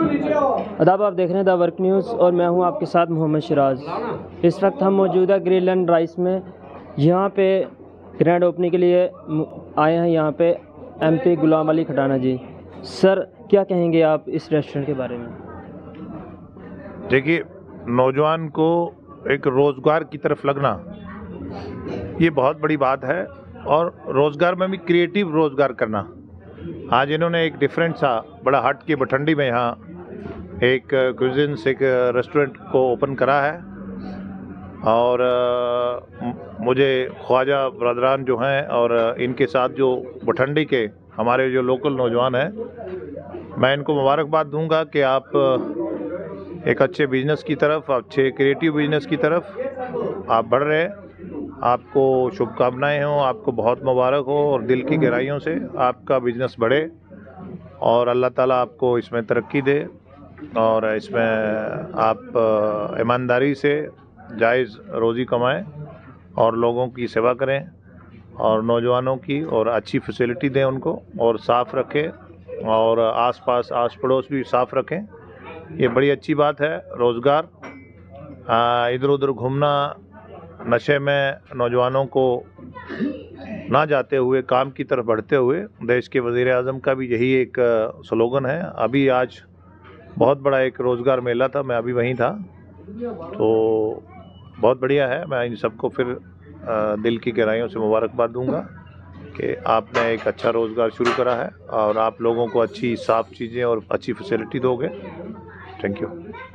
अदाब, आप देख रहे हैं द वर्क न्यूज़ और मैं हूं आपके साथ मोहम्मद सिराज। इस वक्त हम मौजूदा ग्रीनलैंड राइस में यहां पे ग्रैंड ओपनिंग के लिए आए हैं। यहां पे एमपी गुलाम अली खटाना जी। सर, क्या कहेंगे आप इस रेस्टोरेंट के बारे में? देखिए, नौजवान को एक रोज़गार की तरफ लगना ये बहुत बड़ी बात है, और रोज़गार में भी क्रिएटिव रोज़गार करना। आज इन्होंने एक डिफरेंट सा बड़ा हट के बठंडी में यहाँ एक क्विज़िन्स एक रेस्टोरेंट को ओपन करा है, और मुझे ख्वाजा ब्रदरान जो हैं और इनके साथ जो बठंडी के हमारे जो लोकल नौजवान हैं, मैं इनको मुबारकबाद दूंगा कि आप एक अच्छे बिजनेस की तरफ, अच्छे क्रिएटिव बिजनेस की तरफ आप बढ़ रहे हैं। आपको शुभकामनाएं हों, आपको बहुत मुबारक हो, और दिल की गहराइयों से आपका बिजनेस बढ़े और अल्लाह ताला आपको इसमें तरक्की दे, और इसमें आप ईमानदारी से जायज़ रोज़ी कमाएं और लोगों की सेवा करें और नौजवानों की और अच्छी फैसिलिटी दें उनको, और साफ़ रखें और आसपास आस पड़ोस भी साफ़ रखें। ये बड़ी अच्छी बात है। रोज़गार, इधर उधर घूमना, नशे में नौजवानों को ना जाते हुए काम की तरफ बढ़ते हुए, देश के वज़ीर आज़म का भी यही एक स्लोगन है। अभी आज बहुत बड़ा एक रोज़गार मेला था, मैं अभी वहीं था, तो बहुत बढ़िया है। मैं इन सबको फिर दिल की गहराइयों से मुबारकबाद दूंगा कि आपने एक अच्छा रोज़गार शुरू करा है और आप लोगों को अच्छी साफ़ चीज़ें और अच्छी फैसिलिटी दोगे। Thank you.